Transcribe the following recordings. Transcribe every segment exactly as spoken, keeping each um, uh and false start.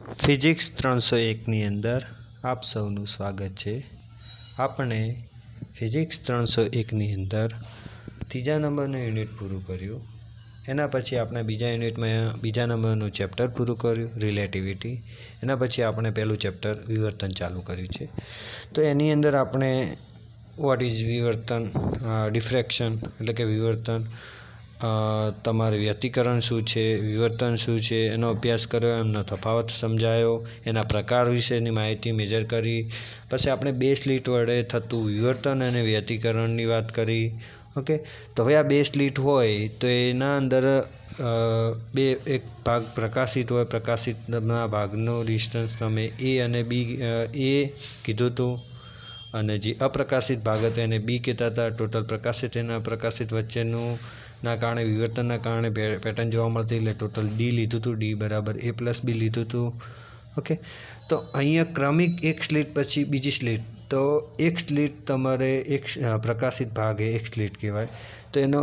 Physics ત્રણસો એકની અંદર આપ સૌનું સ્વાગત છે. આપણે ફિઝિક્સ ત્રણસો એકની અંદર ત્રીજા નંબરનું યુનિટ પૂરું કર્યું. એના પછી આપણે બીજા યુનિટમાં બીજા નંબરનું ચેપ્ટર પૂરું કર્યું, રિલેટિવિટી. એના પછી આપણે પહેલું ચેપ્ટર વિવર્તન ચાલુ કર્યું છે. તો એની અંદર આપણે વોટ ઇઝ વિવર્તન, ડિફ્રેક્શન એટલે કે વિવર્તન, તમારે વ્યતિકરણ શું છે, વિવર્તન શું છે, એનો અભ્યાસ કર્યો, એમનો તફાવત સમજાયો, એના પ્રકાર વિશેની માહિતી મેજર કરી. પછી આપણે બે સ્લિટ વડે થતું વિવર્તન અને વ્યતિકરણની વાત કરી. ઓકે, તો હવે આ બે સ્લિટ હોય તો એના અંદર બે એક ભાગ પ્રકાશિત હોય, પ્રકાશિતના ભાગનો ડિસ્ટન્સ તમે એ અને બી એ કીધું હતું, અને જે અપ્રકાશિત ભાગ હતો એને બી કહેતા હતા. ટોટલ પ્રકાશિત અને અપ્રકાશિત વચ્ચેનું ના કારણે વિવર્તનના કારણે પેટર્ન જોવા મળતી એટલે ટોટલ ડી લીધું હતું. ડી બરાબર એ પ્લસ બી લીધું હતું. ઓકે, તો અહીંયા ક્રમિક એક સ્લિટ પછી બીજી સ્લિટ. તો એક સ્લિટ તમારે એક પ્રકાશિત ભાગ એ એક સ્લિટ કહેવાય. તો એનો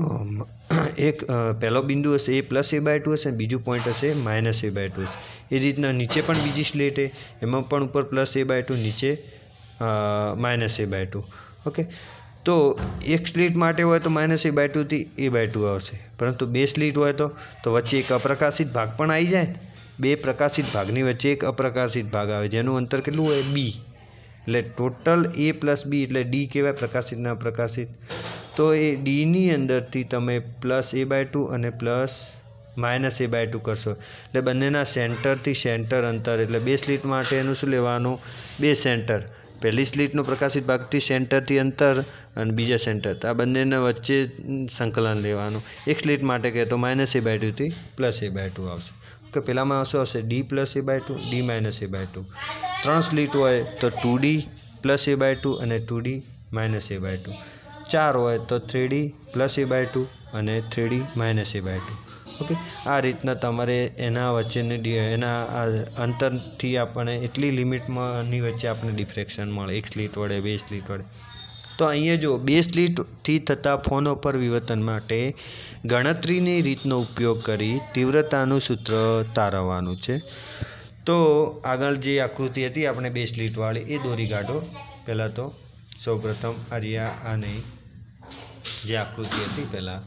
એક પહેલો બિંદુ હશે એ પ્લસ એ બાય ટુ હશે, બીજું પોઈન્ટ હશે માઇનસ એ બાય ટુ હશે. એ રીતના નીચે પણ બીજી સ્લિટ એ એમાં પણ ઉપર પ્લસ એ બાય ટુ, નીચે minus A by two. Okay, તો એક સ્લિટ માટે હોય તો માઇનસ એ બાય ટુથી એ બાય ટુ આવશે, પરંતુ બે સ્લિટ હોય તો તો વચ્ચે એક અપ્રકાશિત ભાગ પણ આવી જાય. બે પ્રકાશિત ભાગની વચ્ચે એક અપ્રકાશિત ભાગ આવે જેનું અંતર કેટલું હોય, બી. એટલે ટોટલ એ પ્લસ બી એટલે ડી કહેવાય, પ્રકાશિતના અપ્રકાશિત. તો એ ડીની અંદરથી તમે પ્લસ એ બાય ટુ અને plus minus A by two કરશો એટલે બંનેના સેન્ટરથી સેન્ટર અંતર, એટલે બે સ્લિટ માટે એનું શું લેવાનું, બે સેન્ટર. પહેલી સ્લિટનો પ્રકાશિત ભાગથી સેન્ટરથી અંતર અને બીજા સેન્ટર, આ બંનેના વચ્ચે સંકલન લેવાનું. એક સ્લિટ માટે કહે તો માઇનસ એ બાય ટુથી પ્લસ એ બાય ટુ આવશે. કે પહેલામાં શું આવશે, D plus A by two, D minus A by two. ત્રણ સ્લિટ હોય તો two D plus A by two અને two D minus A by two. ચાર હોય તો three D plus A by two અને three D minus A by two. Okay, આ રીતના તમારે એના વચ્ચેની એના અંતરથી આપણે એટલી લિમિટમાંની વચ્ચે આપણે ડિફ્રેક્શન મળે, એક સ્લિટ વડે, બે સ્લિટ વડે. તો અહીંયા જો બે સ્લિટથી થતા ફોનો પર વિવર્તન માટે ગણતરીની રીતનો ઉપયોગ કરી તીવ્રતાનું સૂત્ર તારવવાનું છે. તો આગળ જે આકૃતિ હતી આપણે બે સ્લિટવાળી એ દોરી કાઢો. પહેલાં તો સૌપ્રથમ આર્યા આની જે આકૃતિ હતી પહેલાં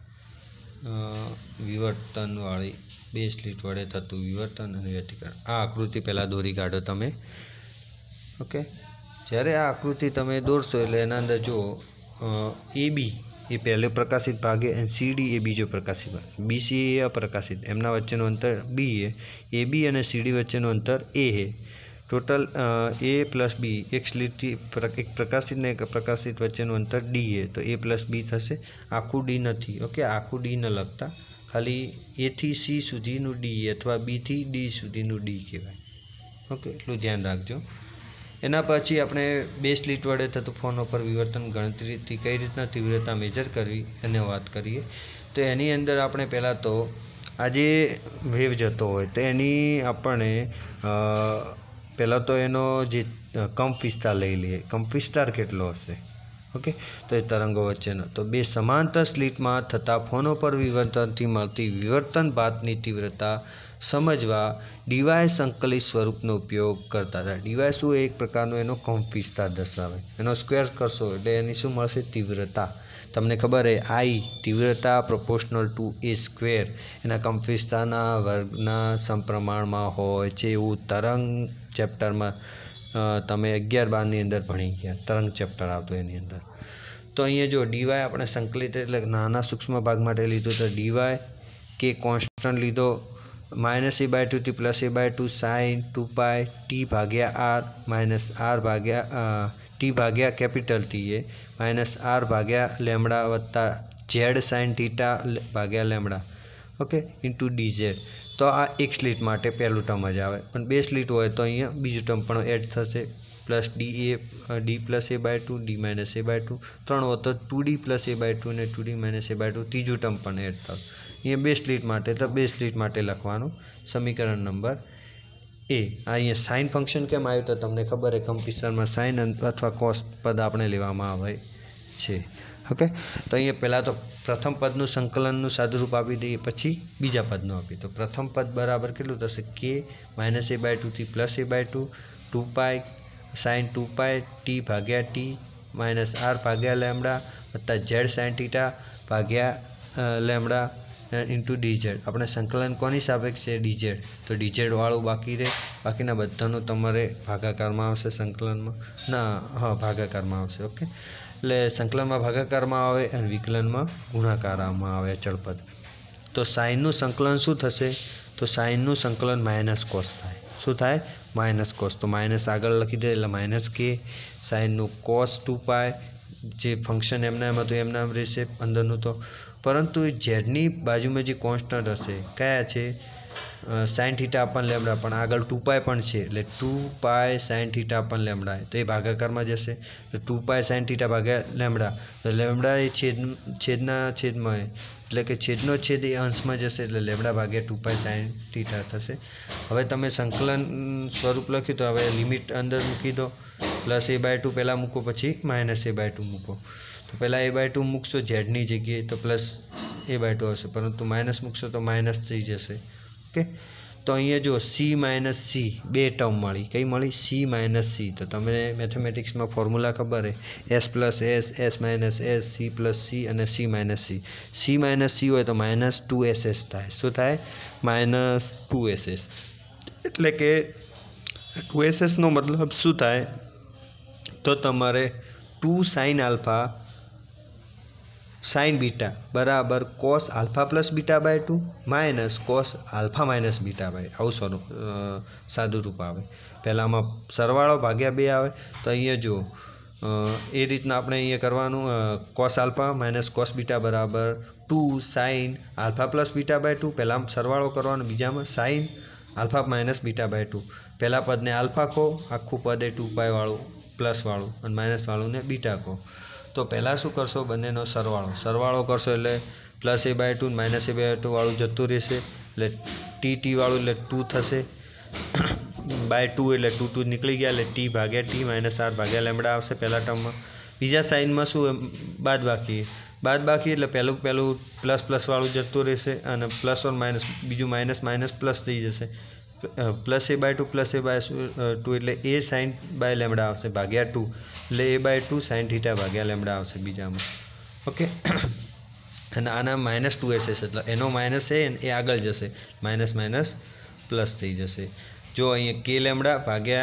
વિવર્તનવાળી, બે સ્લિટ વડે થતું વિવર્તન અને વ્યતિકરણ, આ આકૃતિ પહેલાં દોરી કાઢો તમે. ઓકે, જ્યારે આ આકૃતિ તમે દોરશો એટલે એના અંદર જો એ બી એ પહેલો પ્રકાશિત ભાગ અને સી ડી એ બીજો પ્રકાશિત ભાગ, બી સી એ અપ્રકાશિત, એમના વચ્ચેનું અંતર બી એ, એ બી અને સી ડી વચ્ચેનું અંતર એ છે. ટોટલ એ પ્લસ બી, એક સ્લિટથી એક પ્રકાશિત ને એક અપ્રકાશિત વચ્ચેનું અંતર ડી એ, તો એ પ્લસ બી થશે. આખું ડી નથી. ઓકે, આખું ડી ન લખતા, ખાલી એથી સી સુધીનું ડી અથવા બીથી ડી સુધીનું ડી કહેવાય. ઓકે, એટલું ધ્યાન રાખજો. એના પછી આપણે બે સ્લિટ વડે થતું ફોનો પર વિવર્તન ગણતરીથી કઈ રીતના તીવ્રતા મેજર કરવી એને વાત કરીએ. તો એની અંદર આપણે પહેલાં તો આ જે વેવ જતો હોય તો એની આપણે પહેલાં તો એનો જે કંપ વિસ્તાર લઈ લઈએ. કંપ વિસ્તાર કેટલો હશે? ઓકે, તો એ તરંગો વચ્ચેનો. તો બે સમાંતર સ્લિટમાં થતા ફોનો પર વિવર્તનથી મળતી વિવર્તન ભાતની તીવ્રતા સમજવા ડીવાય સંકલિત સ્વરૂપનો ઉપયોગ કરતા હતા. ડીવાય શું, એક પ્રકારનો એનો કંપ વિસ્તાર દર્શાવે. એનો સ્ક્વેર કરશો એટલે એની શું મળશે, તીવ્રતા. તમને ખબર છે આઈ તીવ્રતા પ્રોપોર્શનલ ટુ એ સ્ક્વેર, એના કંપ વિસ્તારના વર્ગના સમપ્રમાણમાં હોય છે એવું તરંગ ચેપ્ટરમાં તમે અગિયાર બારની અંદર ભણી ગયા, તરંગ ચેપ્ટર આવતું એની અંદર. તો અહીંયા જો ડીવાય આપણે સંકલિત એટલે નાના સૂક્ષ્મ ભાગ માટે લીધું તો ડીવાય કે કોન્સ્ટન્ટ લીધો, માઇનસ એ બાય ટુથી plus A by two sine two pi T ભાગ્યા આર માઇનસ આર ભાગ્યા ટી ભાગ્યા capital T A minus R ભાગ્યા લેમડા વત્તા ઝેડ સાઇન થીટા ભાગ્યા lambda. Okay, into D Z. તો આ એક સ્લિટ માટે પહેલું ટર્મ જ આવે, પણ બે સ્લિટ હોય તો અહીંયા બીજું ટર્મ પણ એડ થશે. Plus D A D plus A by two, D minus A by two. ત્રણ હોય તો two D plus A by two અને two D minus A by two, ત્રીજું ટર્મ પણ એડ થશે. અહીંયા બે સ્લિટ માટે તો બે સ્લિટ માટે લખવાનું સમીકરણ નંબર એ. અહીંયા સાઇન ફંક્શન કેમ આવ્યું તો તમને ખબર છે, કંપ વિસ્તારમાં સાઇન અથવા કોસ પદ આપણે લેવામાં આવે છે. ओके तो अहीं पहला तो प्रथम पदनु संकलनનું સાદુરૂપ આપી દઈએ પછી બીજા પદનું આપી तो प्रथम पद बराबर કેટલું થશે k minus A by two थी plus A by two two pi sine two pi T भाग्या टी माइनस आर भाग्या लेमड़ा वत्ता जेड साइन थीटा भाग्या लेमड़ा इंटू डी जेड अपने संकलन कोनी सापेक्ष है डी जेड तो डी जेड वाळुं बाकी रहे बाकीना बधानुं तमारे भागाकारमां आवशे संकलनमां ना हाँ भागाकारमां आवशे ओके એટલે સંકલનમાં ભાગાકારમાં આવે અને વિકલનમાં ગુણાકારમાં આવે અચળ પદ તો સાઇનનું સંકલન શું થશે તો સાઇનનું સંકલન માઇનસ કોસ થાય શું થાય માઇનસ કોસ તો માઇનસ આગળ લખી દે એટલે માઇનસ કે સાઇનનું કોસ ટુ પાય જે ફંક્શન એમના એમ હતું એમના એમ રહેશે અંદરનું તો પરંતુ ઝેડની બાજુમાં જે કોન્સ્ટન્ટ હશે કયા છે साइन थीटा अपन लेमड़ा पण आगळ टू पाई पण छे એટલે two pi sine theta upon lambda तो ये भागाकार में जैसे तो टू पाई साइन थीटा भाग्या लेमड़ा तो लेमड़ा ये छेद छेदना छेद में એટલે કે છેદનો છેદ એ અંશમાં જશે એટલે લેમડા ભાગ્યા टू पाई साइन थीटा થશે હવે તમે સંકલન સ્વરૂપ લખ્યું તો હવે લિમિટ અંદર મૂકી દો પ્લસ ए बाय टू पहला મૂકો પછી माइनस ए बाय टू મૂકો तो पहला ए बाय टू મૂકશો z ની જગ્યાએ तो प्लस ए बाय टू આવશે પરંતુ माइनस મૂકશો तो माइनस થઈ જશે ओके तो अहीं जो सी माइनस सी बे टर्म मळी कई मळी सी माइनस सी तो तमने मैथमेटिक्स में फॉर्म्युला खबर है S plus S S minus S C plus C अने सी माइनस सी सी माइनस सी हो तो माइनस टू एस एस थाय शुं थाय माइनस टू एस एस एटले के टू एस एस नो मतलब शुं थाय तो तमारे two sine alpha sine beta बराबर cos alpha plus beta by two minus cos alpha minus beta by आव स्वरूप सादू रूप आवे पहला में सरवाळो भाग्या बे आवे तो अहीं जो ए रीतना आपणे अहीं करवानुं cos alpha minus cos beta बराबर two sine alpha plus beta by two पहला सरवाळो करवानो बीजा में sine alpha minus beta by two पहला पद ने आल्फा को आखुं पद ए टू पाई वाळुं प्लस वाळुं अने माइनस वाळुं ने बीटा को तो पहला शू करशो बनेनो सरवाळो सरवाळो करशो एटले plus A by two minus A by two वाळुं जतुं रहेशे एटले टी टी वाळुं एटले टू थशे बाय टू एटले टू टू निकली गया एटले टी भाग्या टी माइनस आर भाग्या लेमड़ा आवशे पहला टर्म में बीजा साइन में शू बाद बाकी बाद बाकी एटले पहलू पहलू प्लस प्लस वाळुं जतुं रहेशे अने प्लस और माइनस बीजू माइनस माइनस प्लस थई जशे plus A by two plus A by two एटले ए साइन बाय लेमड़ा आवशे भाग्या टू एटले A by two sine theta भाग्या लेमड़ा आवशे बीजा में ओके अने आना माइनस टू एस एस एटले एनो माइनस ए ए आगळ जशे माइनस माइनस प्लस थई जशे जो अहीं के लेमड़ा भाग्या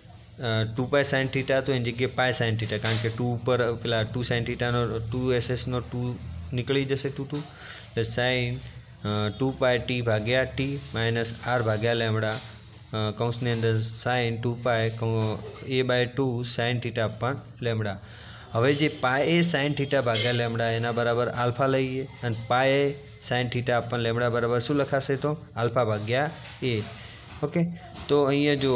टू पाई साइन थीटा तो एनी जग्याए पाई साइन थीटा कारण के टू पर पेला टू साइन थीटा नो टू एस एस नो टू निकली जशे टू टू एटले साइन टू पाई टी भाग्या टी माइनस आर भाग्या लेमड़ा कौंस ने अंदर sine two pi A by two sine theta upon lambda हवे जे पाई ए साइन थीटा भाग्या लेमड़ा एना बराबर आल्फा लईए अने pi A sine theta upon lambda बराबर शुं लखाशे तो आल्फा भाग्या ए ओके तो अहीं जो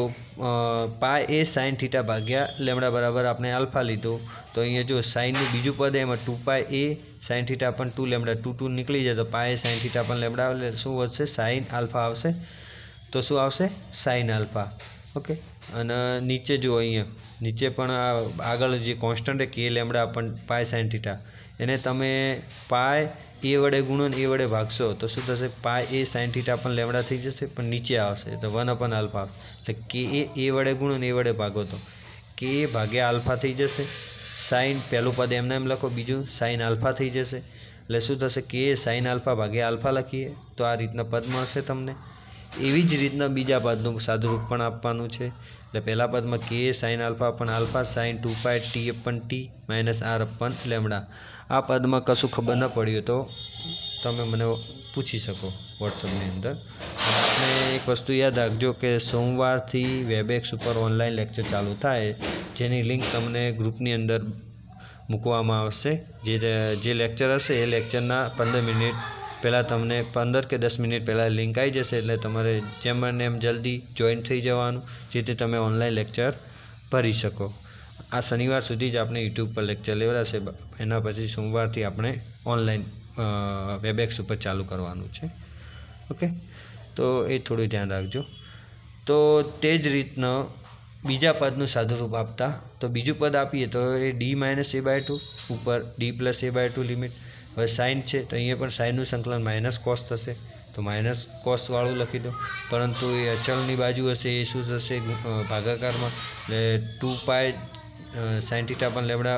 पाई ए साइन थीटा भाग्या लेमड़ा बराबर आपने आल्फा लीधो तो अहीं जो साइन बीजू पद एम two pi A sine theta upon two lambda two two निकली जाए तो pi sine theta upon lambda शू वधशे साइन आल्फा आवशे तो शू आवशे साइन आल्फा ओके अने नीचे जो अहीं नीचे पण आगळ जे constant K lambda upon pi sine theta एने तमे पाई ए वडे गुणो ने ए वडे भागशो तो शुं थशे pi A sine theta upon lambda थई जशे पण नीचे आवशे तो वन अपन आल्फा एटले के ए ए वडे गुणो ने ए वडे भागो तो के ए भाग्या आल्फा थई जशे साइन पहलू पद एमने एम लखो बीजू साइन आल्फा थई जशे एटले शुं थशे के साइन आल्फा भाग्या आल्फा लखीए तो आ रीतना पद मळशे तमने एवी ज रीतना बीजा पदनुं सादुरूप पण आपवानुं छे एटले पहला पदमां के sine alpha upon alpha sine two pi T upon T minus R upon lambda आ पदमां कशुं खबर न पड़ी हो तो तमे मने पूछी शको वॉट्सएपनी अंदर आपने एक वस्तु याद राखजो कि सोमवारथी वेबएक्स पर ऑनलाइन लेक्चर चालू थाय जेनी लिंक तमने ग्रुपनी अंदर मूकवामां आवशे जे जे लेक्चर हशे ए लेक्चरना पंदर मिनिट पहला तमने पंदर के दस मिनिट पहला लिंक आई जशे एटले तमारे जेम बने एम जल्दी जॉइन थई जवानुं जेथी तमे ऑनलाइन लेक्चर भरी शको आ शनिवार सुधी ज आपणे यूट्यूब पर लेक्चर लेवड़ाशे एना पछी सोमवारथी आपणे ऑनलाइन वेबएक्स पर चालू करवानुं छे ओके तो ए थोड़ुं ध्यान राखजो तो ते ज रीतना બીજા પદનું સાદુરૂપ આપતા તો બીજું પદ આપીએ તો એ D minus A by two ઉપર D plus A by two limit. હવે સાઇન છે તો અહીંયા પણ સાઇનનું સંકલન માઇનસ કોસ થશે તો માઇનસ કોસવાળું લખી દો. પરંતુ એ અચળની બાજુ હશે એ શું થશે ભાગાકારમાં, એટલે ટુ પાય સાઇન થીટા પણ લેમડા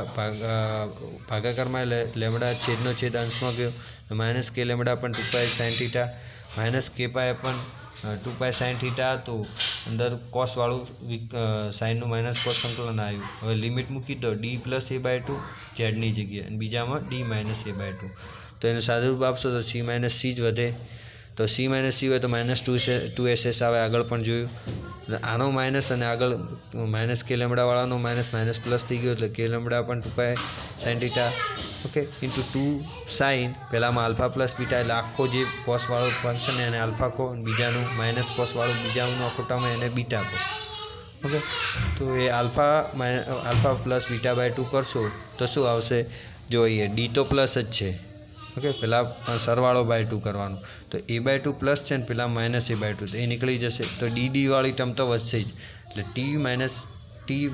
ભાગાકારમાં લેમડા છેદનો છેદ અંશમાં ગયો તો માઇનસ કે લેમડા પણ two pi sine theta minus K pi પણ ટુ પાય સાઇન થીટા હતું અંદર કોસવાળું સાઇનનું માઇનસ કોસ સંકલન આવ્યું. હવે લિમિટ મૂકી દો D plus A by two ઝેડની જગ્યાએ અને બીજામાં D minus A by two. તો એનું સાદુરૂપ આપશો તો સી માઇનસ સી જ વધે. તો સી માઇનસ સી હોય તો minus two two S S આવે, આગળ પણ જોયું. આનો માઇનસ અને આગળ માઇનસ કે લેમડાવાળાનો માઇનસ માઇનસ પ્લસ થઈ ગયો એટલે કે લેમડા પણ two pi sine theta okay into two sine. પહેલાંમાં આલ્ફા પ્લસ બીટા એટલે આખો જે કોસવાળું ફંક્શન એને આલ્ફા કહો, બીજાનું માઇનસ કોસવાળું બીજાનું આખો ટર્મ એને બીટા કહો. ઓકે તો એ alpha alpha plus beta by two કરશો તો શું આવશે? જોઈએ ડી તો પ્લસ જ છે ઓકે, પહેલાં સરવાળો બાય ટુ કરવાનો તો એ બાય ટુ પ્લસ છે ને પેલા માઇનસ એ બાય ટુ તો એ નીકળી જશે. તો ડી ડીવાળી ટર્મ તો વધશે જ એટલે T minus T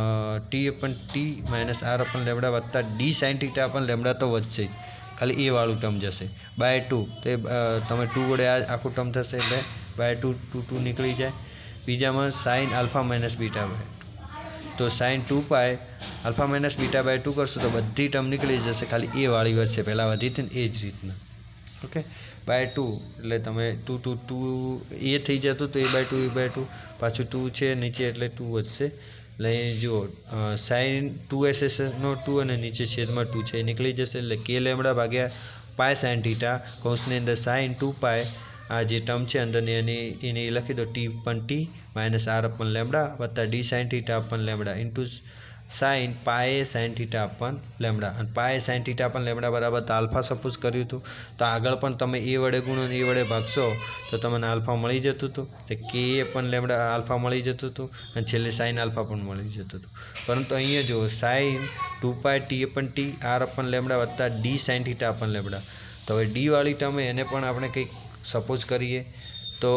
T upon T minus R upon lambda વત્તા D sine theta upon lambda તો વધશે જ, ખાલી એ વાળું ટર્મ જશે બાય ટુ. તો તમે ટુ વડે આ આખું ટર્મ થશે એટલે બાય ટુ ટુ ટુ નીકળી જાય. બીજામાં sine alpha minus beta by તો sine two pi alpha minus beta by two કરશો તો બધી ટર્મ નીકળી જશે, ખાલી એ વાળી વધશે પહેલાં વધી હતી ને એ જ રીતના ઓકે. બાય ટુ એટલે તમે ટુ ટુ ટુ એ થઈ જતું તો A by two A by two પાછું ટુ છે નીચે એટલે ટુ વધશે. એટલે જુઓ સાઇન ટુ એસ એસનો ટુ અને નીચે છેદમાં ટુ છે એ નીકળી જશે એટલે કે લેમડા ભાગ્યા પાય સાઇન થીટા કૌંસની અંદર સાઇન ટુ પાય આ જે ટર્મ છે અંદરની એની એને લખી દો ટી પણ T minus R upon lambda વત્તા D sine theta upon lambda into sine pi sine theta upon lambda. અને pi sine theta upon lambda બરાબર તો આલ્ફા સપોઝ કર્યું હતું તો આગળ પણ તમે એ વડે ગુણો એ વડે ભાગશો તો તમને આલ્ફા મળી જતું હતું, તો કે પણ લેમડા આલ્ફા મળી જતું હતું અને છેલ્લે સાઇન આલ્ફા પણ મળી જતું હતું. પરંતુ અહીંયા જુઓ sine two pi T upon T R upon lambda વત્તા D sine theta upon lambda. તો હવે ડી વાળી ટર્મ એને પણ આપણે કંઈક સપોઝ કરીએ તો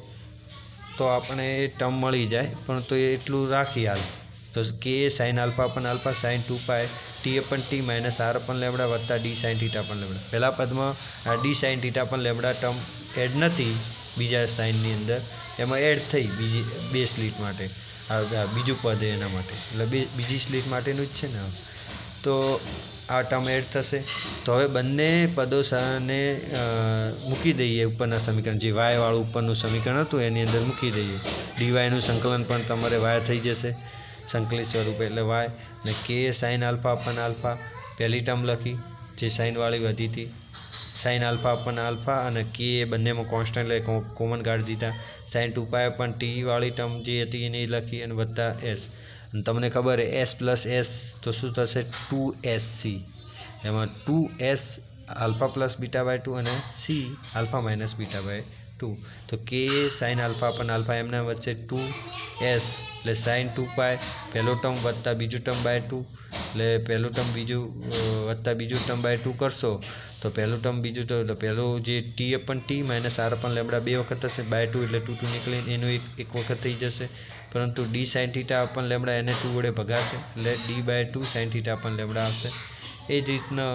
તો આપણે ટર્મ મળી જાય, પણ તો એટલું રાખી હાલ તો કે sine alpha upon alpha sine two pi T upon T minus R upon lambda વત્તા D sine theta upon lambda. પહેલા પદમાં આ D sine theta upon lambda term add નથી બીજા સાઇનની અંદર, એમાં એડ થઈ બીજી બે સ્લીટ માટે આ બીજું પદ એના માટે એટલે બે બીજી સ્લીટ માટેનું જ છે ને. તો આ ટર્મ એડ થશે તો હવે બંને પદો ને મૂકી દઈએ ઉપરના સમીકરણ જે વાયવાળું ઉપરનું સમીકરણ હતું એની અંદર મૂકી દઈએ. ડીવાયનું સંકલન પણ તમારે વાય થઈ જશે સંકલિત સ્વરૂપે એટલે વાય ને કે સાઇન આલ્ફા અપન આલ્ફા પહેલી ટર્મ લખી જે સાઇનવાળી વધી હતી સાઇન આલ્ફા અપન આલ્ફા અને કે બંનેમાં કોન્સ્ટન્ટ એટલે કોમન કાઢી દીધા. Sine two pi upon T વાળી ટર્મ જે હતી એને લખી અને વત્તા એસ અને તમને ખબર છે એસ પ્લસ એસ તો શું થશે ટુ એસ સી. એમાં two S alpha plus beta by two અને C alpha minus beta by two. તો કે સાઇન આલ્ફા અપન આલ્ફા એમના વચ્ચે ટુ એસ એટલે સાઇન ટુ પાય પહેલો ટર્મ વત્તા બીજું ટર્મ બાય ટુ એટલે પહેલું ટર્મ બીજું વત્તા બીજું ટર્મ બાય ટુ કરશો તો પહેલું ટર્મ બીજું ટર્મ એટલે પહેલું જે T upon T minus R upon lambda બે વખત થશે બાય ટુ એટલે ટુ ટુ નીકળીને એનું એક એક વખત થઈ જશે. પરંતુ D sine theta upon lambda એને ટુ વડે ભગાશે એટલે D by two sine theta upon lambda આવશે. એ જ રીતના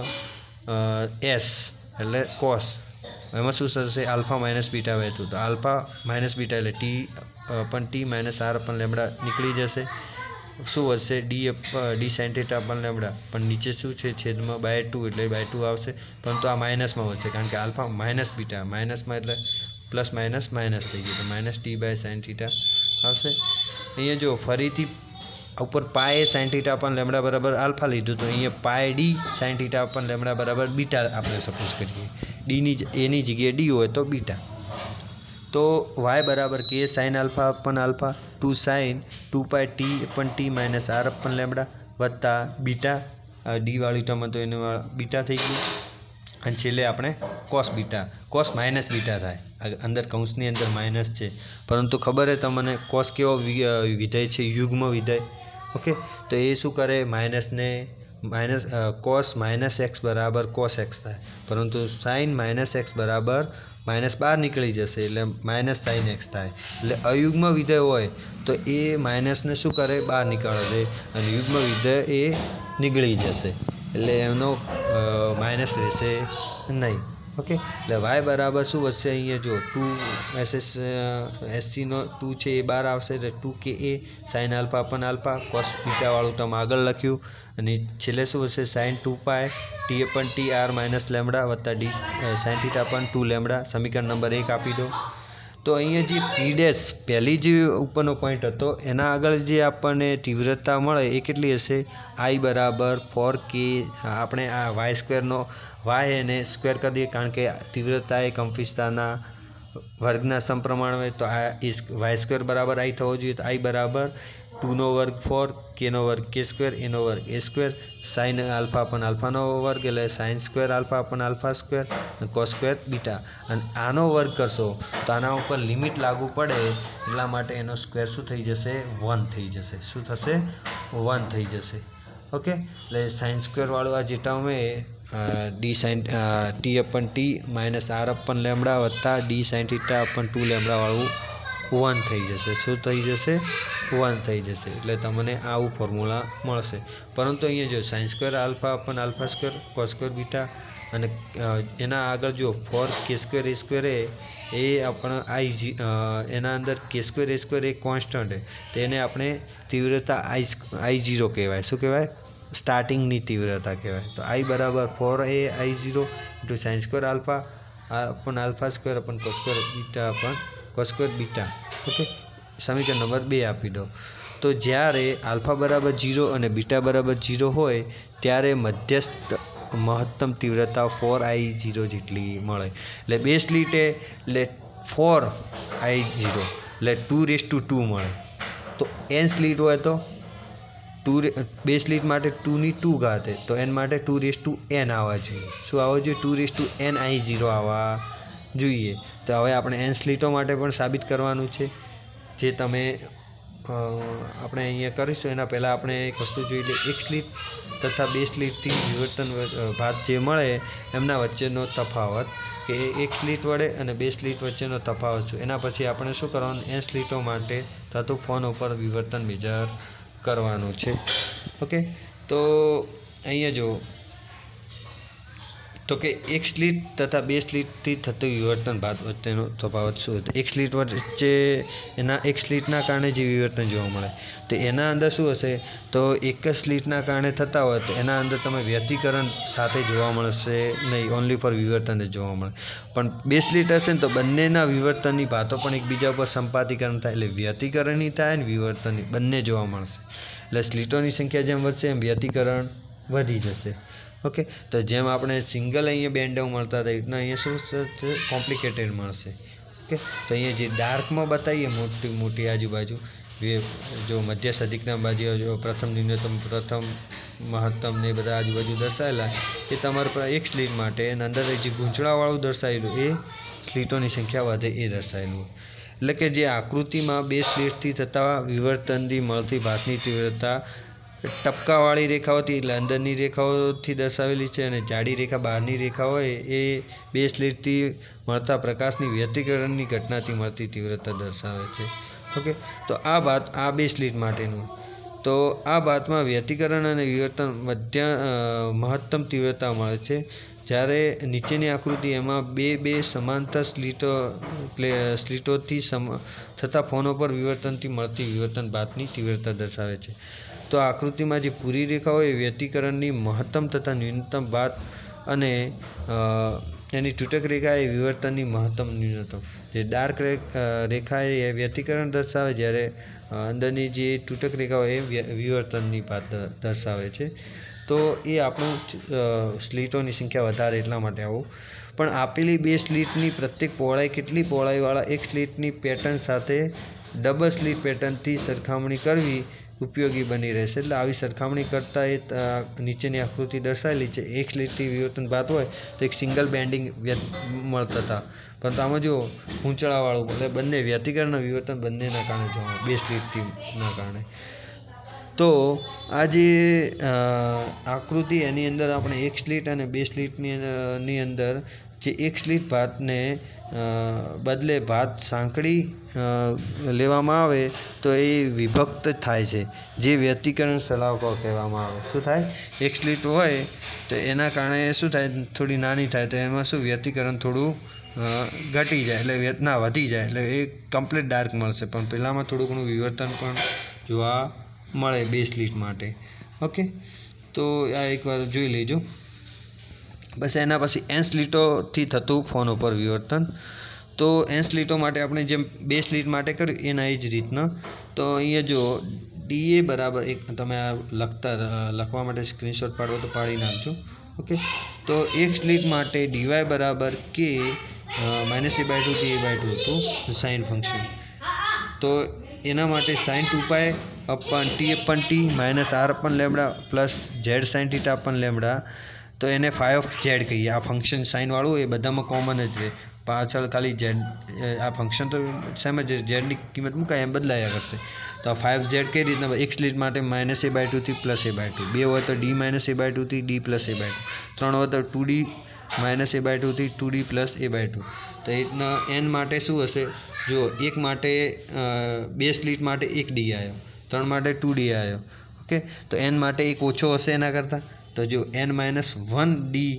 એસ એટલે કોસ એમાં શું થશે alpha minus beta by two તો આલ્ફા માઇનસ બીટા એટલે T upon T minus R upon lambda નીકળી જશે. શું વધશે D D sine theta upon lambda પણ નીચે શું છે છેદમાં બાય ટુ એટલે બાય ટુ આવશે, પરંતુ આ માઇનસમાં વધશે કારણ કે આલ્ફા માઇનસ બીટા માઇનસમાં એટલે પ્લસ માઇનસ માઇનસ થઈ ગયું તો minus T by sine theta આવશે. અહીંયા જો ફરીથી ઉપર pi sine theta upon lambda બરાબર આલ્ફા લીધું તો અહીંયા pi D sine theta upon lambda બરાબર બીટા આપણે સપોઝ કરીએ. ડીની એની જગ્યાએ ડી હોય તો બીટા. તો વાય બરાબર K sine alpha upon alpha two sine two pi T upon T minus R upon lambda વત્તા બીટા ડી વાળી ટર્મ તો એનું બીટા થઈ ગયું અને છેલ્લે આપણે cos beta cos minus beta થાય અંદર કૌંસની અંદર માઇનસ છે પરંતુ ખબર છે તમને કોસ કેવો વિધેય છે યુગ્મ વિધેય ઓકે. તો એ શું કરે માઇનસને माइनस कॉस माइनस एक्स बराबर कॉस एक्स था परंतु साइन माइनस एक्स बराबर માઇનસ બહાર નીકળી જશે એટલે માઇનસ સાઇન એક્સ થાય. એટલે અયુગ્મ વિધેય હોય તો એ માઇનસને શું કરે, બહાર નીકળે છે, અને યુગ્મ વિધેય એ નીકળી જશે એટલે એનો માઇનસ રહેશે નહીં. ઓકે, એટલે વાય બરાબર શું વધશે, અહીંયા જો ટુ એસ એસ એસસીનો ટુ છે એ બહાર આવશે એટલે two K A sine alpha upon alpha cos બીટાવાળું તમે આગળ લખ્યું, અને છેલ્લે શું હશે sine two pi T upon T R minus lambda વત્તા D sine theta upon two lambda. સમીકરણ નંબર એક આપી દો. તો અહીંયા જે પી ડેશ પહેલી જે ઉપરનો પોઈન્ટ હતો એના આગળ જે આપણને તીવ્રતા મળે એ કેટલી હશે, આઈ બરાબર ફોર કે આપણે આ વાય સ્ક્વેરનો વાય એને સ્ક્વેર કરી દઈએ કારણ કે તીવ્રતા એ કંપવિસ્તારના વર્ગના સમપ્રમાણ હોય તો આ એ વાય સ્ક્વેર બરાબર આઈ થવો જોઈએ. તો આઈ બરાબર ટુનો વર્ગ ફોર, કેનો વર્ગ કે સ્ક્વેર, એનો વર્ગ A square, sine alpha upon આલ્ફાનો વર્ગ એટલે sine square alpha upon alpha square, cos square beta. અને આનો વર્ગ કરશો તો આના ઉપર લિમિટ લાગુ પડે એટલા માટે એનો સ્ક્વેર શું થઈ જશે, વન થઈ જશે. શું થશે, વન થઈ જશે. ઓકે, એટલે સાઇન સ્ક્વેરવાળું આ જે ટર્મ એ D sine T upon T minus R upon lambda વત્તા D sine theta upon two લેમડાવાળું વન થઈ જશે. શું થઈ જશે, વન થઈ જશે. એટલે તમને આવું ફોર્મ્યુલા મળશે. પરંતુ અહીંયા જો sine square alpha upon alpha square cos square beta અને એના આગળ જો ફોર કે સ્ક્વેર એ સ્ક્વેર એ એ આપણે આઈ એના અંદર કે સ્ક્વેર એ સ્ક્વેર એ કોન્સ્ટન્ટ તો એને આપણે તીવ્રતા આઈ આઈ ઝીરો કહેવાય. શું કહેવાય, સ્ટાર્ટિંગની તીવ્રતા કહેવાય. તો આઈ બરાબર four A I zero into sine square alpha upon alpha square upon cos square beta upon cos square beta. Okay, સમીકરણ નંબર બે આપી દો. તો જ્યારે આલ્ફા બરાબર જીરો અને બીટા બરાબર જીરો હોય ત્યારે મધ્યસ્થ મહત્તમ તીવ્રતા ફોર આઈ જીરો જેટલી મળે. એટલે બે સ્લીટે એટલે ફોર આઈ જીરો એટલે ટુ રેસ ટુ ટુ મળે. તો એન સ્લીટ હોય તો ટુ બે સ્લીટ માટે ટુની ટુ ઘાતે તો એન માટે ટુ રેસ ટુ એન આવવા જોઈએ. શું આવવા જોઈએ, two raise to N I zero આવવા જોઈએ. તો હવે આપણે એન સ્લીટો માટે પણ સાબિત કરવાનું છે જે તમે આપણે અહીંયા કરીશું. એના પહેલાં આપણે એક વસ્તુ જોઈ લઈએ, એક સ્લીટ તથા બે સ્લીટથી વિવર્તન ભાત જે મળે એમના વચ્ચેનો તફાવત કે એક સ્લીટ વડે અને બે સ્લીટ વચ્ચેનો તફાવત શું. એના પછી આપણે શું કરવાનું, એન સ્લીટો માટે થતું ફોન ઉપર વિવર્તન મેજર કરવાનું છે. ઓકે, તો અહીંયા જો તો કે એક સ્લીટ તથા બે સ્લીટથી થતું વિવર્તન ભાત વચ્ચેનો તફાવત શું. એક સ્લીટ વચ્ચે એના એક સ્લીટના કારણે જે વિવર્તન જોવા મળે તો એના અંદર શું હશે, તો એક જ સ્લીટના કારણે થતા હોય તો એના અંદર તમે વ્યતિકરણ સાથે જોવા મળશે નહીં, ઓનલી ફોર વિવર્તન જ જોવા મળે. પણ બે સ્લીટ હશે ને તો બંનેના વિવર્તનની ભાતો પણ એકબીજા ઉપર સંપાતીકરણ થાય એટલે વ્યતિકરણની થાય ને વિવર્તનની બંને જોવા મળશે. એટલે સ્લીટોની સંખ્યા જેમ વધશે એમ વ્યતિકરણ વધી જશે. ઓકે, તો જેમ આપણે સિંગલ અહીંયા બેન્ડવ મળતા હતા એટલા અહીંયા શું થશે, કોમ્પ્લિકેટેડ મળશે. ઓકે, તો અહીંયા જે ડાર્કમાં બતાવીએ મોટી મોટી આજુબાજુ જો મધ્યસ્થ અધિકના બાજુ જો પ્રથમ ન્યૂનતમ પ્રથમ મહત્તમ ને બધા આજુબાજુ દર્શાવેલા એ તમારા પર એક સ્લીટ માટે અને અંદર જે ગૂંચળાવાળું દર્શાવેલું એ સ્લીટોની સંખ્યા વધે એ દર્શાવેલું. એટલે કે જે આકૃતિમાં બે સ્લીટથી થતા વિવર્તનથી મળતી ભાતની તીવ્રતા ટપકાવાળી રેખાઓથી એટલે અંદરની રેખાઓથી દર્શાવેલી છે અને જાડી રેખા બહારની રેખા હોય એ બે સ્લીટથી મળતા પ્રકાશની વ્યતિકરણની ઘટનાથી મળતી તીવ્રતા દર્શાવે છે. ઓકે, તો આ ભાત આ બે સ્લીટ માટેનું. તો આ ભાતમાં વ્યતિકરણ અને વિવર્તન મધ્ય મહત્તમ તીવ્રતા મળે છે. જ્યારે નીચેની આકૃતિ એમાં બે બે સમાંતર સ્લીટો સ્લીટોથી સમ થતા ફોનો પર વિવર્તનથી મળતી વિવર્તન ભાતની તીવ્રતા દર્શાવે છે. તો આકૃતિમાં જે પૂરી રેખા હોય એ વ્યતિકરણની મહત્તમ તથા ન્યૂનતમ ભાત અને એની તૂટક રેખા એ વિવર્તનની મહત્તમ ન્યૂનતમ. જે ડાર્ક રેખા એ વ્યતિકરણ દર્શાવે જ્યારે અંદરની જે તૂટક રેખા હોય એ વિવર્તનની ભાત દર્શાવે છે. તો એ આપણું સ્લીટોની સંખ્યા વધારે એટલા માટે આવું. પણ આપેલી બે સ્લીટની પ્રત્યેક પહોળાઈ કેટલી પહોળાઈવાળા એક સ્લીટની પેટર્ન સાથે ડબલ સ્લીટ પેટર્નથી સરખામણી કરવી ઉપયોગી બની રહેશે. એટલે આવી સરખામણી કરતાં એ નીચેની આકૃતિ દર્શાવેલી છે એક સ્લીટથી વિવર્તન ભાત હોય તો એક સિંગલ બેન્ડિંગ મળતા હતા, પરંતુ આમાં જો ઊંચળાવાળું એટલે બંને વ્યતિકરણ અને વિવર્તન બંનેના કારણે જોવા બે સ્લીટથીના કારણે. તો આ જે આકૃતિ એની અંદર આપણે એક સ્લીટ અને બે સ્લીટની ની અંદર જે એક સ્લિટ ભાતને બદલે ભાત સાંકળી લેવામાં આવે તો એ વિભક્ત થાય છે, જે વ્યતિકરણ સલાહકો કહેવામાં આવે. શું થાય? એક સ્લિટ હોય તો એના કારણે શું થાય, થોડી નાની થાય તો એમાં શું વ્યતિકરણ થોડું ઘટી જાય, એટલે ના વધી જાય, એટલે એ કમ્પ્લીટ ડાર્ક મળશે. પણ પહેલાંમાં થોડું ઘણું વિવર્તન પણ જોવા મળે બે સ્લિટ માટે. ઓકે, તો આ એકવાર જોઈ લેજો. બસ એના પછી એન સ્લિટોથી થતું ફોન ઉપર વિવર્તન. તો એન સ્લિટો માટે આપણે જેમ બે સ્લિટ માટે કર્યું એના એ જ રીતના. તો અહીંયા જો ડી એ બરાબર એક, તમે આ લખતા લખવા માટે સ્ક્રીનશોટ પાડવો તો પાડી નાખજો. ઓકે, તો એક સ્લિટ માટે ડીવાય બરાબર કે માઇનસ એ બાય ટુ ટી એ બાય ટુ હતું સાઇન ફંક્શન. તો એના માટે sine two pi upon T upon T minus R upon lambda plus Z sine theta upon lambda. તો એને ફાઈ ઓફ ઝેડ કહીએ. આ ફંક્શન સાઇનવાળું એ બધામાં કોમન જ રહે. પાછળ ખાલી ઝેડ, આ ફંક્શન તો સેમ જ ઝેડની કિંમત મુકાય એમ બદલાયા કરશે. તો આ ફાઈવ ઝેડ કઈ રીતના, એક સ્લિટ માટે માઇનસ એ બાય ટુથી પ્લસ એ બાય ટુ, બે હોય તો ડી માઇનસ એ બાય ટુથી D plus A by two, ત્રણ હોય તો two D minus A by ટુથી two D plus A by two. તો એ રીતના એન માટે શું હશે, જો એક માટે બે સ્લિટ માટે એક ડી આવ્યો, ત્રણ માટે ટુ ડી આવ્યો. ઓકે, તો એન માટે એક ઓછો હશે એના કરતાં. તો જો N minus one D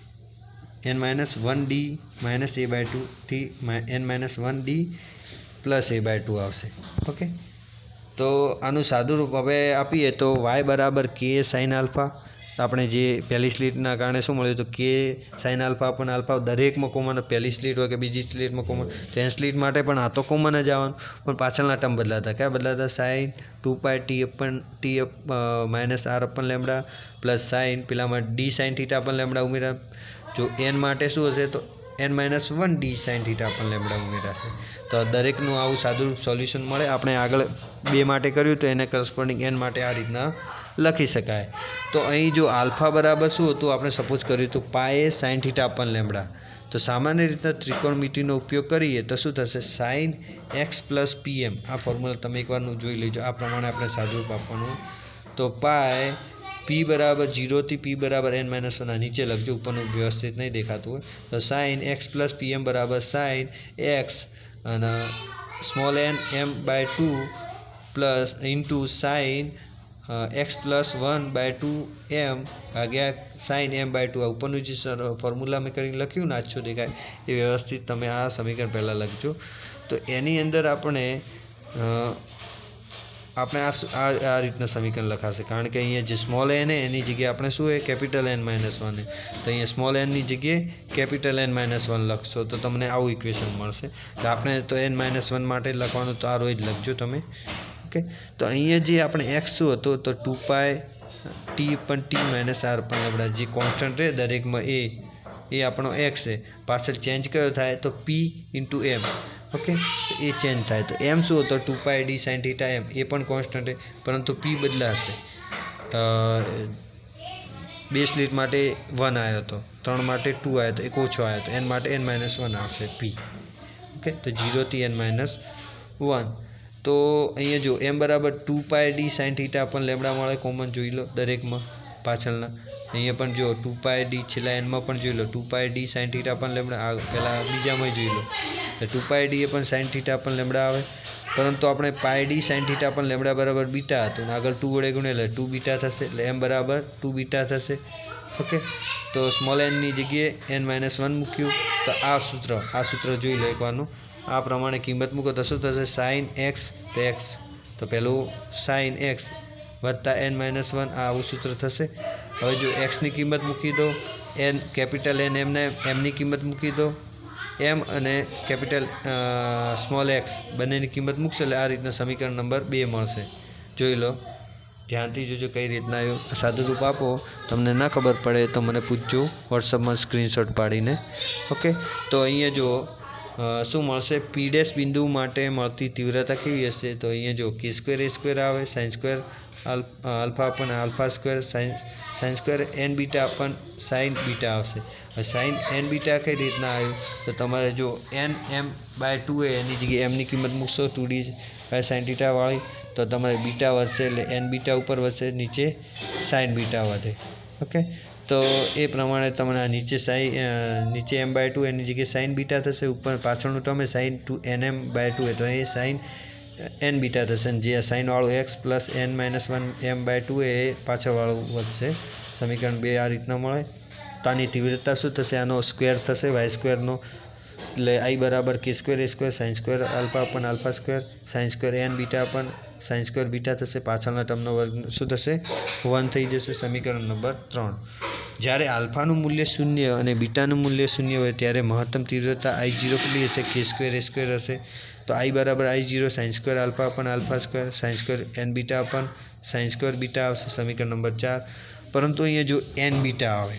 N minus one D minus A by ટુથી N minus one D plus A by two આવશે. ઓકે, તો આનું સાદું રૂપ હવે આપીએ તો વાય બરાબર કે સાઇન આલ્ફા. આપણે જે પહેલી સ્લિટના કારણે શું મળ્યું તો કે સાઇન આલ્ફા પણ આલ્ફા દરેકમાં કોમન, પહેલી સ્લિટ હોય કે બીજી સ્લિટમાં કોમન. તો એન સ્લિટ માટે પણ આ તો કોમન જ આવવાનું, પણ પાછળના ટર્મ બદલાતા. ક્યાં બદલાતા? Sine two pi T upon T minus R upon lambda plus sine પેલામાં D sine theta upon lambda ઉમેરા. જો એન માટે શું હશે તો N minus one D sine theta upon lambda ઉમેરાશે. તો દરેકનું આવું સાદું સોલ્યુશન મળે. આપણે આગળ બે માટે કર્યું તો એને કરસ્પોન્ડિંગ એન માટે આ રીતના લખી શકાય. તો અહીં જો આલ્ફા બરાબર શું હતું, આપણે સપોઝ કર્યું તો pi sine theta upon lambda. તો સામાન્ય રીતના ત્રિકોણમિતિનો ઉપયોગ કરીએ તો શું થશે, sine X plus P M. આ ફોર્મ્યુલા તમે એકવારનું જોઈ લેજો. આ પ્રમાણે આપણે સાદુરૂપ આપવાનું. તો પાય પી બરાબર જીરોથી પી બરાબર એન માઇનસ વન, નીચે લખજો, ઉપરનું વ્યવસ્થિત નહીં દેખાતું હોય. તો sine X plus P M બરાબર સાઇન એક્સ અને small N M by two plus into sine X plus one by two M ભાગ્યા સાઇન એમ બાય ટુ. આ ઉપરનું જે ફોર્મ્યુલા મેં કરીને લખ્યું ને આછું દેખાય એ વ્યવસ્થિત તમે આ સમીકરણ પહેલાં લખજો. તો એની અંદર આપણે આપણે આ આ રીતના સમીકરણ લખાશે, કારણ કે અહીંયા જે સ્મોલ એન હે એની જગ્યાએ આપણે શું હોય કેપિટલ એન માઇનસ વન હે. તો અહીંયા સ્મોલ એનની જગ્યાએ કેપિટલ એન માઇનસ વન લખશો તો તમને આવું ઇક્વેશન મળશે. તો આપણે તો એન માઇનસ વન માટે લખવાનું તો આ રોજ લખજો તમે. ઓકે, તો અહીંયા જે આપણે એક્સ શું હતો તો ટુ પાય ટી પણ T minus R upon lambda, જે કોન્સ્ટન્ટ રહે દરેકમાં એ એ આપણો એક્સ છે. પાછળ ચેન્જ કયો થાય તો પી ઇન્ટુ એમ. ઓકે, એ ચેન્જ થાય. તો એમ શું હતો two pi D sine theta એમ, એ પણ કોન્સ્ટન્ટ છે, પરંતુ પી બદલાશે. બે સ્લિટ માટે વન આવ્યો હતો, ત્રણ માટે ટુ આવ્યો હતો, એક ઓછો આવ્યો હતો, એન માટે એન માઇનસ વન આવશે પી. ઓકે, તો જીરોથી એન માઇનસ વન. તો અહીંયા જો એમ બરાબર two pi D sine theta પણ લેમડા મળે, કોમન જોઈ લો દરેકમાં પાછળના. અહીંયા પણ જો ટુ પાય ડી છેલ્લા એનમાં પણ જોઈ લો, two pi D sine theta પણ લેમડા, આ પહેલાં બીજામાં જોઈ લો. ટુ પાય ડી એ પણ સાઇન થીટા પણ લેમડા આવે, પરંતુ આપણે પાય ડી સાઇન થીટા પણ લેમડા બરાબર બીટા હતું, આગળ ટુ વડે ગુણે એટલે ટુ બીટા થશે, એટલે એમ બરાબર ટુ બીટા થશે. ઓકે, તો સ્મોલ એનની જગ્યાએ એન માઇનસ વન મૂક્યું. તો આ સૂત્ર આ સૂત્ર જોઈ લો એકવારનું. આ પ્રમાણે કિંમત મૂકો તો શું થશે, સાઇન એક્સ તો એક્સ, તો પહેલું સાઇન એક્સ વત્તા એન માઇનસ વન, આ આવું સૂત્ર થશે. હવે જો એક્સની કિંમત મૂકી દો, એન કેપિટલ એન એમને એમની કિંમત મૂકી દો, એમ અને કેપિટલ સ્મોલ એક્સ બંનેની કિંમત મૂકશો એટલે આ રીતના સમીકરણ નંબર બે મળશે. જોઈ લો, ધ્યાનથી જોજો કઈ રીતના આવ્યું. સાદું રૂપ આપો, તમને ના ખબર પડે તો મને પૂછજો વોટ્સઅપમાં સ્ક્રીનશોટ પાડીને. ઓકે, તો અહીંયા જો શું મળશે, પી ડેશ બિંદુ માટે મળતી તીવ્રતા કેવી હશે, તો અહીંયા જો કે સ્ક્વેર એ સ્ક્વેર આવે, sine square alpha upon alpha square sine sine square N beta upon sine beta આવશે. હવે સાઇન એન બીટા કઈ રીતના આવ્યું તો તમારે જો એન એમ બાય ટુ એ એની જગ્યાએ એમની કિંમત મૂકશો ટુ ડી સાઇન થીટાવાળી, તો તમારે બીટા વધશે એટલે એન બીટા ઉપર વધશે, નીચે સાઇન બીટા વધે. ઓકે, તો એ પ્રમાણે તમને આ નીચે સાઈ નીચે એમ બાય ટુ એની જગ્યાએ સાઇન બીટા થશે, ઉપર પાછળનું ટર્મ એ sine two N M by two તો એ સાઇન એન બીટા થશે, અને જે સાઇનવાળું X plus N minus one M by two એ પાછળવાળું વધશે. સમીકરણ બે આ રીતના મળે. તો આની તીવ્રતા શું થશે? આનો સ્ક્વેર થશે વાય સ્ક્વેરનો, એટલે આઈ બરાબર K square A square sine square alpha upon alpha square sine square N beta upon sine square beta થશે. પાછળના ટર્મનો વર્ગ શું થશે? વન થઈ જશે. સમીકરણ નંબર ત્રણ. જ્યારે આલ્ફાનું મૂલ્ય શૂન્ય અને બીટાનું મૂલ્ય શૂન્ય હોય ત્યારે મહત્તમ તીવ્રતા આઈ જીરો કેટલી હશે? કે સ્ક્વેર એ સ્ક્વેર હશે. તો આઈ બરાબર I zero sine square alpha upon alpha square sine square N beta upon sine square beta આવશે. સમીકરણ નંબર ચાર. પરંતુ અહીંયા જો એન બીટા આવે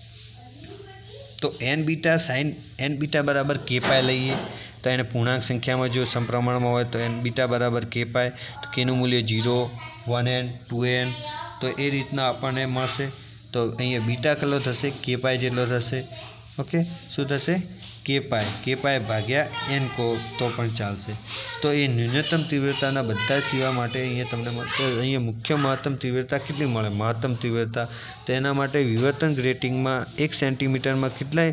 તો N beta sine N beta બરાબર કે પાય લઈએ તો એને પૂર્ણાંક સંખ્યામાં જો સમપ્રમાણમાં હોય તો એન બીટા બરાબર કે પાય, તો કેનું મૂલ્ય zero, one N, two N, તો એ રીતના આપણને મળશે. તો અહીંયા બીટા કેટલો થશે? કે પાય જેટલો થશે. ઓકે, શું થશે? કે પાય કે પાય ભાગ્યા એન કો તો પણ ચાલશે. તો એ ન્યૂનતમ તીવ્રતાના બધા સિવા માટે અહીંયા તમને મળશે. અહીંયા મુખ્ય મહત્તમ તીવ્રતા કેટલી મળે? મહત્તમ તીવ્રતા તો એના માટે વિવર્તન ગ્રેટિંગમાં એક સેન્ટીમીટરમાં કેટલાય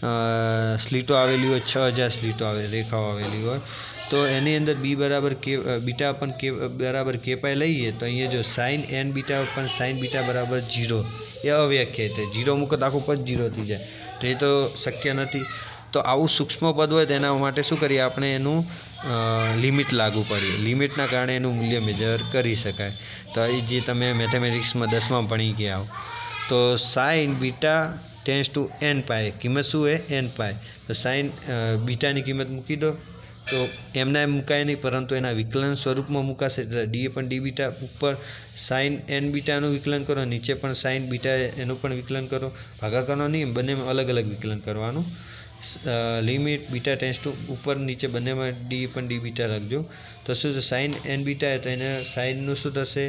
સ્લીટો આવેલી હોય? છ હજાર સ્લીટો આવે રેખાઓ આવેલી હોય. તો એની અંદર બી બરાબર કે બીટા પણ કે બરાબર કે પાય લઈએ તો અહીંયા જો sine N beta upon sine beta બરાબર જીરો એ અવ્યાખ્યાયિત છે. જીરો મૂકો તો આખું પદ જીરો થઈ જાય, તો એ તો શક્ય નથી. તો આવું સૂક્ષ્મ પદ હોય તેના માટે શું કરીએ આપણે? એનું લિમિટ લાગુ કરીએ. લિમિટના કારણે એનું મૂલ્ય મેજર કરી શકાય. તો એ જે તમે મેથેમેટિક્સમાં દસમાં ભણી ગયા હો, તો sine beta tends to N pi, કિંમત શું છે? N pi. તો સાઇન બીટાની કિંમત મૂકી દો તો એમના એમ મુકાય નહીં, પરંતુ એના વિકલન સ્વરૂપમાં મુકાશે. એટલે ડી પણ ડી બીટા ઉપર સાઇન એન બીટાનું વિકલન કરો, નીચે પણ સાઇન બીટા એનું પણ વિકલન કરો. ભાગાકારનો નહીં, બંનેમાં અલગ અલગ વિકલન કરવાનું. લિમિટ બીટા ટેન્સ ટુ ઉપર નીચે બંનેમાં ડી પણ ડી બીટા રાખજો. તો શું સાઇન એન બીટા તો એને સાઇનનું શું થશે?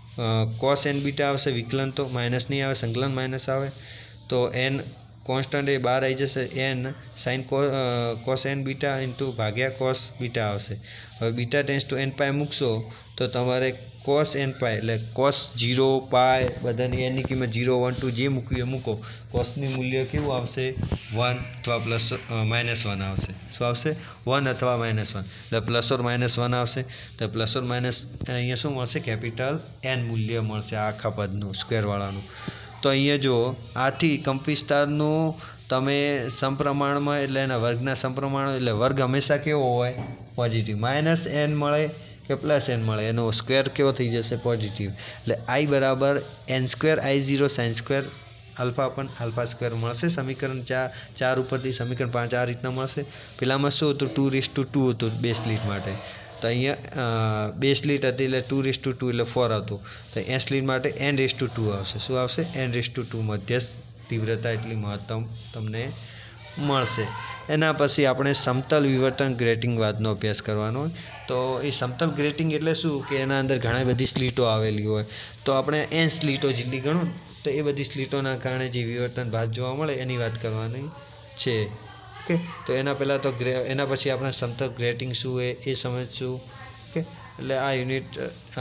કોસ એન બીટા આવશે. વિકલન તો માઇનસ નહીં આવે, સંકલન માઇનસ આવે. તો એન કોન્સ્ટન્ટ એ બહાર આવી જશે. N sine cos N beta into ભાગ્યા કોસ બીટા આવશે. હવે beta tends to N pi મૂકશો તો તમારે કોસ એન પાય એટલે કોસ જીરો પાય બધાની એની કિંમત જીરો વન ટુ જે મૂકવી એ મૂકો. કોસની મૂલ્ય કેવું આવશે? વન અથવા પ્લસ માઇનસ વન આવશે. શું આવશે? વન અથવા માઇનસ વન. એટલે પ્લસ ઓર માઇનસ વન આવશે. તો પ્લસ ઓર માઇનસ અહીંયા શું મળશે? કેપિટલ એન મૂલ્ય મળશે આખા પદનું સ્ક્વેરવાળાનું. તો અહીંયા જો આથી કંપવિસ્તારનું તમે સમપ્રમાણમાં એટલે એના વર્ગના સમપ્રમાણ એટલે વર્ગ હંમેશા કેવો હોય? પોઝિટિવ. માઇનસ એન મળે કે પ્લસ એન મળે એનો સ્ક્વેર કેવો થઈ જશે? પોઝિટિવ. એટલે આઈ બરાબર N square I zero sine square alpha upon alpha square મળશે. સમીકરણ ચાર ચાર ઉપરથી સમીકરણ પાંચ આ રીતના મળશે. પેલામાં શું હતું? ટુ રેસ ટુ ટુ હતું બે સ્લીટ માટે. તો અહીંયા બે સ્લીટ હતી એટલે ટુ રેસ ટુ ટુ એટલે ફોર હતું. તો એ સ્લીટ માટે એન રેસ ટુ ટુ આવશે. શું આવશે? એન રેસ ટુ ટુ મધ્યસ્થ તીવ્રતા એટલી મહત્તમ તમને મળશે. એના પછી આપણે સમતલ વિવર્તન ગ્રેટિંગ વાતનો અભ્યાસ કરવાનો હોય. તો એ સમતલ ગ્રેટિંગ એટલે શું? કે એના અંદર ઘણી બધી સ્લીટો આવેલી હોય. તો આપણે એન સ્લીટો જેટલી ગણો તો એ બધી સ્લીટોના કારણે જે વિવર્તન ભાત જોવા મળે એની વાત કરવાની છે. ઓકે, તો એના પહેલાં તો ગ્રે એના પછી આપણે સમતલ ગ્રેટિંગ શું હોય એ સમજશું. ઓકે, એટલે આ યુનિટ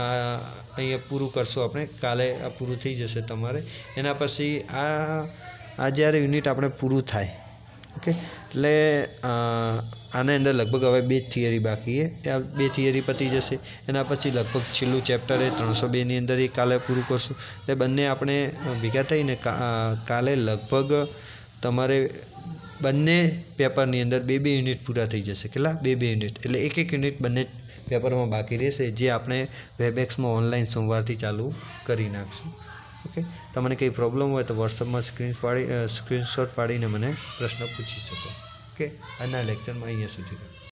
અહીંયા પૂરું કરશું આપણે. કાલે આ પૂરું થઈ જશે તમારે. એના પછી આ આ જ્યારે યુનિટ આપણે પૂરું થાય, ઓકે, એટલે આના અંદર લગભગ હવે બે જ થિયરી બાકી છે. આ બે થિયરી પતી જશે. એના પછી લગભગ છેલ્લું ચેપ્ટર એ ત્રણસો બેની અંદર એ કાલે પૂરું કરશું. એટલે બંને આપણે ભેગા થઈને કાલે લગભગ તમારે બંને પેપરની અંદર બે બે યુનિટ પૂરા થઈ જશે. કેટલા? બે બે યુનિટ. એટલે એક એક યુનિટ બંને પેપરમાં બાકી રહેશે, જે આપણે વેબએક્સમાં ઓનલાઈન સોમવારથી ચાલુ કરી નાખશું. ઓકે, તમને કંઈ પ્રોબ્લેમ હોય તો વોટ્સઅપમાં સ્ક્રીન પાડી સ્ક્રીનશોટ પાડીને મને પ્રશ્ન પૂછી શકો. ઓકે, આજના લેક્ચરમાં અહીંયા સુધી.